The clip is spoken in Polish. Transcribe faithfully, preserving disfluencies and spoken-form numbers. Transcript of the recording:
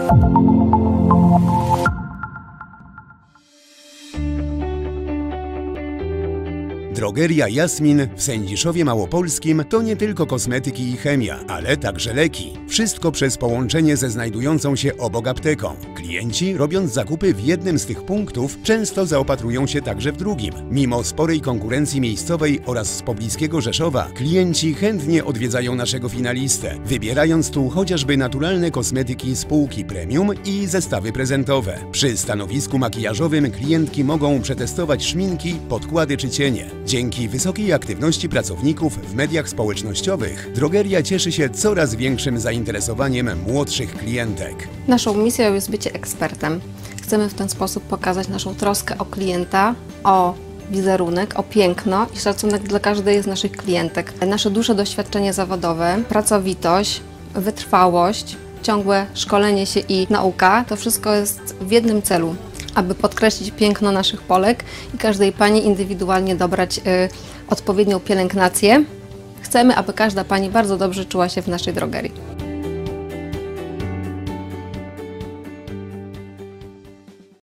Drogeria Jasmin w Sędziszowie Małopolskim to nie tylko kosmetyki i chemia, ale także leki. Wszystko przez połączenie ze znajdującą się obok apteką. Klienci, robiąc zakupy w jednym z tych punktów, często zaopatrują się także w drugim. Mimo sporej konkurencji miejscowej oraz z pobliskiego Rzeszowa, klienci chętnie odwiedzają naszego finalistę, wybierając tu chociażby naturalne kosmetyki z półki premium i zestawy prezentowe. Przy stanowisku makijażowym klientki mogą przetestować szminki, podkłady czy cienie. Dzięki wysokiej aktywności pracowników w mediach społecznościowych, drogeria cieszy się coraz większym zainteresowaniem młodszych klientek. Naszą misją jest bycie ekspertem. Chcemy w ten sposób pokazać naszą troskę o klienta, o wizerunek, o piękno i szacunek dla każdej z naszych klientek. Nasze duże doświadczenie zawodowe, pracowitość, wytrwałość, ciągłe szkolenie się i nauka, to wszystko jest w jednym celu, aby podkreślić piękno naszych Polek i każdej Pani indywidualnie dobrać y, odpowiednią pielęgnację. Chcemy, aby każda Pani bardzo dobrze czuła się w naszej drogerii.